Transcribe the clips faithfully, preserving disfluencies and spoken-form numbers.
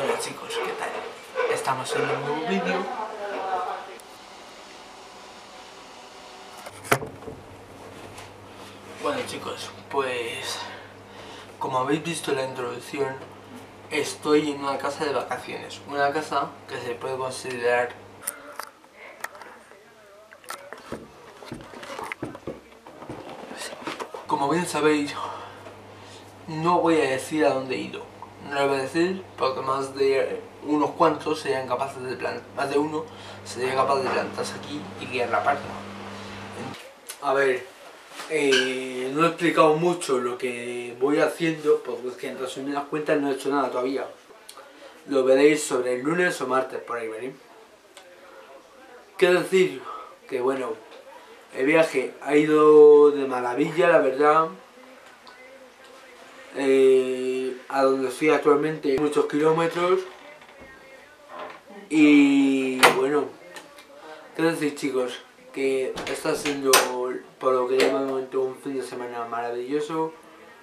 Hola chicos, ¿qué tal? Estamos en un nuevo vídeo. Bueno chicos, pues como habéis visto en la introducción, estoy en una casa de vacaciones. Una casa que se puede considerar como bien sabéis, no voy a decir a dónde he ido. No lo voy a decir porque más de unos cuantos serían capaces de plantar, más de uno sería capaz de plantarse aquí y guiar la página. A ver, eh, no he explicado mucho lo que voy haciendo porque es que en resumidas cuentas no he hecho nada todavía. Lo veréis sobre el lunes o martes, por ahí veréis. Quiero decir que bueno, el viaje ha ido de maravilla, la verdad. Eh, a donde estoy actualmente muchos kilómetros y bueno, quiero decir chicos que está siendo por lo que llevo de momento un fin de semana maravilloso,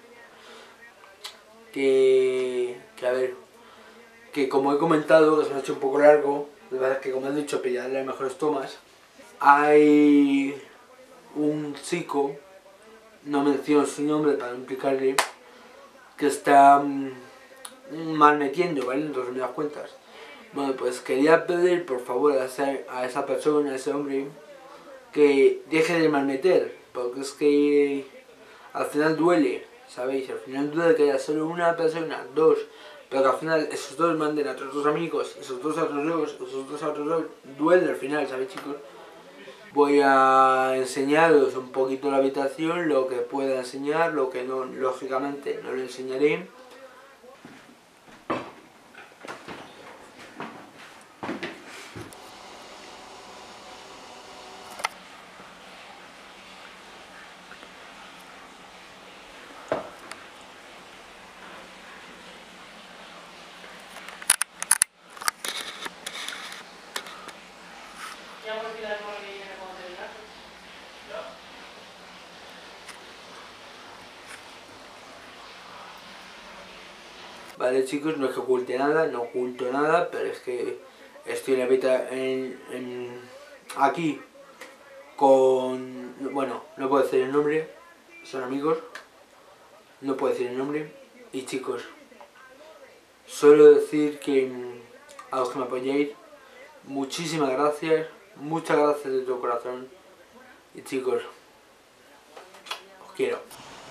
que, que a ver, que como he comentado, que se me ha hecho un poco largo, la verdad es que como he dicho pillarle las mejores tomas. Hay un chico, no menciono su nombre para no implicarle, que está mmm, mal metiendo, ¿vale? En resumidas cuentas. Bueno, pues quería pedir por favor a esa, a esa persona, a ese hombre, que deje de malmeter, porque es que al final duele, ¿sabéis? Al final duele que haya solo una persona, dos, pero que al final esos dos manden a otros dos amigos, esos dos a otros dos, esos dos a otros dos, duele al final, ¿sabéis chicos? Voy a enseñaros un poquito la habitación, lo que pueda enseñar, lo que no, lógicamente no lo enseñaré. Vale chicos, no es que oculte nada, no oculto nada, pero es que estoy en la habita en, en, aquí con, bueno, no puedo decir el nombre, son amigos, no puedo decir el nombre, y chicos, suelo decir que a los que me apoyéis, muchísimas gracias, muchas gracias de todo corazón, y chicos, os quiero.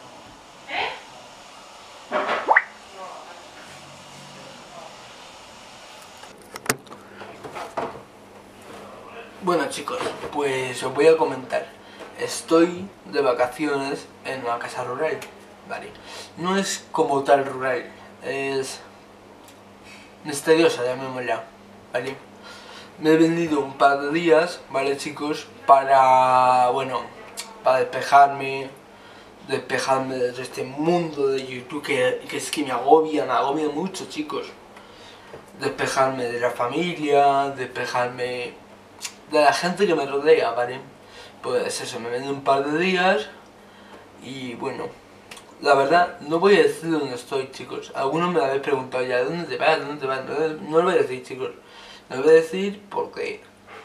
Bueno chicos, pues os voy a comentar. Estoy de vacaciones en una casa rural, ¿vale? No es como tal rural, es misteriosa, llamémosla, ¿vale? Me he vendido un par de días, ¿vale chicos? Para, bueno, para despejarme, despejarme de este mundo de YouTube que, que es que me agobia, me agobia mucho chicos. Despejarme de la familia, despejarme de la gente que me rodea, ¿vale? Pues eso, me vendo un par de días y bueno, la verdad no voy a decir dónde estoy chicos. Algunos me habéis preguntado ya, ¿dónde te vas? ¿Dónde te vas? No, no lo voy a decir chicos, no lo voy a decir porque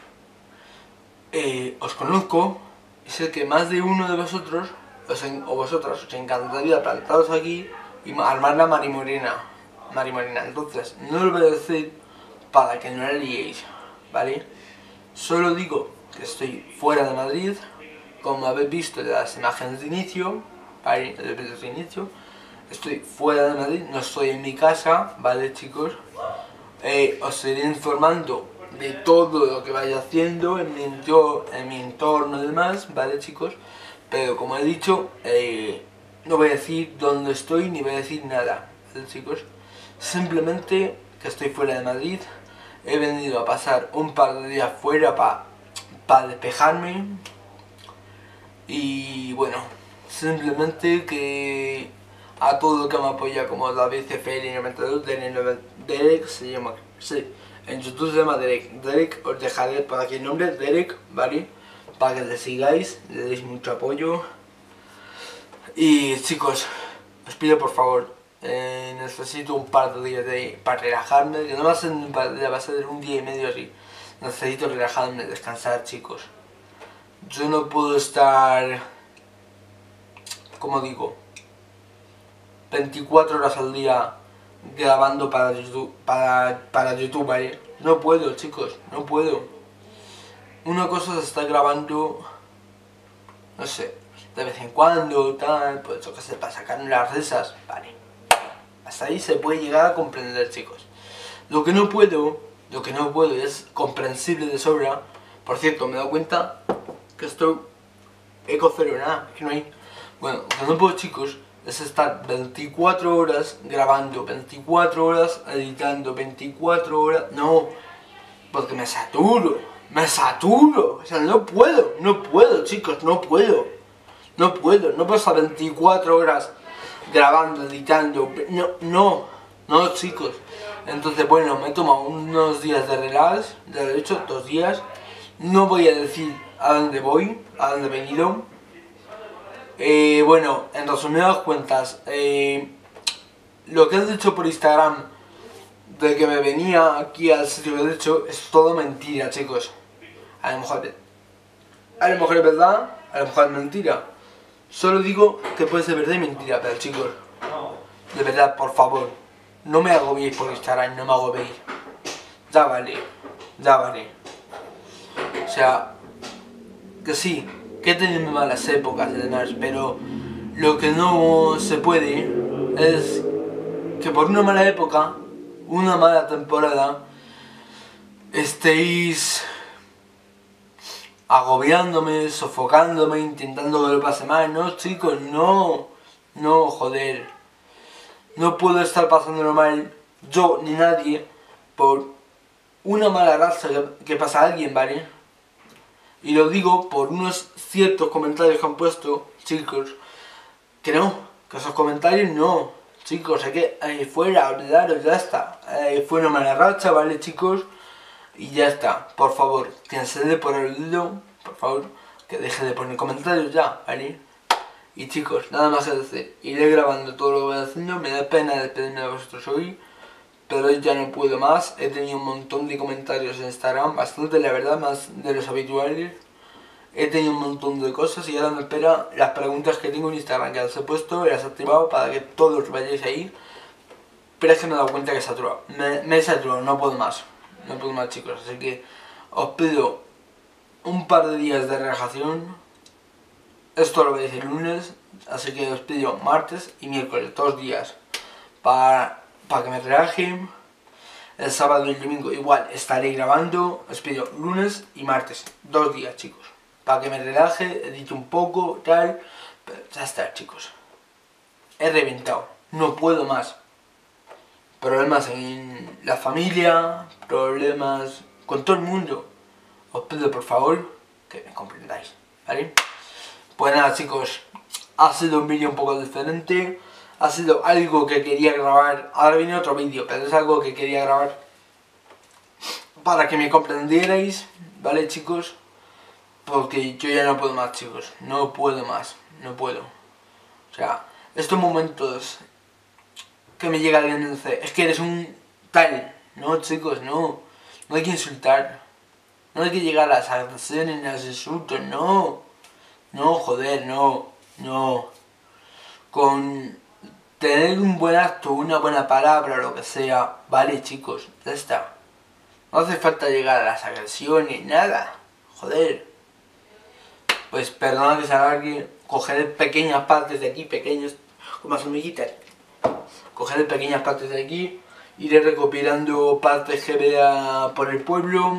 eh, os conozco y sé que más de uno de vosotros os en, o vosotras os encantaría plantaros aquí y armar la marimorena, marimorena. Entonces no lo voy a decir para que no la liéis, ¿vale? Solo digo que estoy fuera de Madrid, como habéis visto de las imágenes de inicio, ¿vale? De los de inicio, estoy fuera de Madrid, no estoy en mi casa, ¿vale chicos? Eh, os iré informando de todo lo que vaya haciendo en mi, yo, en mi entorno y demás, ¿vale chicos? Pero como he dicho, eh, no voy a decir dónde estoy ni voy a decir nada, ¿vale chicos? Simplemente que estoy fuera de Madrid. He venido a pasar un par de días fuera para pa despejarme y bueno, simplemente que a todo lo que me apoya como David C F L noventa y dos, Derek se llama, sí, en YouTube se llama Derek, Derek os dejaré por aquí el nombre, Derek, ¿vale? Para que le sigáis, le deis mucho apoyo y chicos, os pido por favor eh, necesito un par de días de, para relajarme, que no va a ser un par de días, va a ser un día y medio así. Necesito relajarme, descansar, chicos. Yo no puedo estar, como digo, veinticuatro horas al día grabando para YouTube, para, para YouTube, ¿vale? No puedo, chicos, no puedo. Una cosa es estar grabando, no sé, de vez en cuando, tal, pues yo qué sé, para sacar las risas, vale. Hasta ahí se puede llegar a comprender, chicos. Lo que no puedo, lo que no puedo, y es comprensible de sobra. Por cierto, me he dado cuenta que esto eco cero, nada, que no hay. Bueno, lo que no puedo, chicos, es estar veinticuatro horas grabando, veinticuatro horas editando, veinticuatro horas... No, porque me saturo, me saturo. O sea, no puedo, no puedo, chicos, no puedo. No puedo, no puedo estar veinticuatro horas grabando, editando, no, no, no, chicos. Entonces, bueno, me he tomado unos días de relax, de hecho, dos días. No voy a decir a dónde voy, a dónde he venido. Eh, bueno, en resumidas cuentas, eh, lo que he dicho por Instagram de que me venía aquí al sitio que he dicho es todo mentira, chicos. A lo mejor, a lo mejor es verdad, a lo mejor es mentira. Solo digo que puede ser verdad y mentira, pero chicos, de verdad, por favor, no me agobiéis por Instagram, no me agobiéis. Ya vale, ya vale. O sea, que sí, que he tenido malas épocas y demás, pero lo que no se puede es que por una mala época, una mala temporada, estéis agobiándome, sofocándome, intentando que lo pase mal. No, chicos, no, no, joder. No puedo estar pasándolo mal, yo ni nadie, por una mala racha que, que pasa a alguien, ¿vale? Y lo digo por unos ciertos comentarios que han puesto, chicos, que no, que esos comentarios no, chicos, hay que ahí fuera, olvidaros, ya está. Eh, fue una mala racha, ¿vale, chicos? Y ya está, por favor, quien se dé por aludido, por favor, que deje de poner comentarios ya, ¿vale? Y chicos, nada más que decir, iré grabando todo lo que voy haciendo, me da pena despedirme de vosotros hoy, pero hoy ya no puedo más. He tenido un montón de comentarios en Instagram, bastante la verdad, más de los habituales. He tenido un montón de cosas y ahora me espera las preguntas que tengo en Instagram, que las he puesto y las he activado para que todos vayáis ahí. Pero es que me he dado cuenta que he saturado, me, me he saturado, no puedo más, no puedo más, chicos, así que os pido un par de días de relajación. Esto lo veis el lunes, así que os pido martes y miércoles, dos días, para, para que me relaje. El sábado y el domingo igual estaré grabando, os pido lunes y martes, dos días, chicos, para que me relaje, edite un poco, tal, pero ya está, chicos. He reventado, no puedo más. Problemas en la familia, problemas con todo el mundo. Os pido por favor que me comprendáis, ¿vale? Pues nada, chicos, ha sido un vídeo un poco diferente, ha sido algo que quería grabar, ahora viene otro vídeo, pero es algo que quería grabar para que me comprendierais, ¿vale, chicos? Porque yo ya no puedo más, chicos, no puedo más, no puedo. O sea, estos momentos que me llega alguien y dice, es que eres un tal, no, chicos, no, no hay que insultar, no hay que llegar a las agresiones ni a los insultos, no. No, joder, no, no. Con tener un buen acto, una buena palabra, lo que sea, vale, chicos, ya está. No hace falta llegar a las agresiones, nada, joder. Pues perdona que se alargue, cogeré pequeñas partes de aquí, pequeños, como las hormiguitas. Cogeré pequeñas partes de aquí, iré recopilando partes que vea por el pueblo.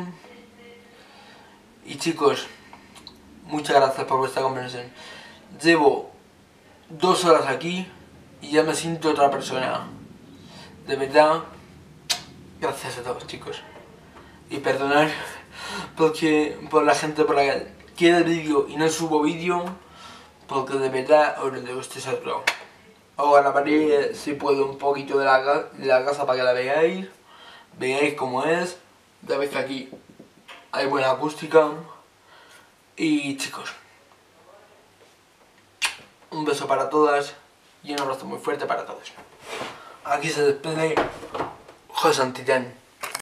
Y chicos, muchas gracias por vuestra comprensión. Llevo dos horas aquí y ya me siento otra persona. De verdad, gracias a todos, chicos. Y perdonad porque por la gente por la que quiere el vídeo y no subo vídeo, porque de verdad os lo digo, estoy saturado. Os grabaré si puedo un poquito de la, de la casa para que la veáis. Veáis cómo es. Ya veis que aquí hay buena acústica. Y chicos, un beso para todas y un abrazo muy fuerte para todos. aquí se despide José Santillán.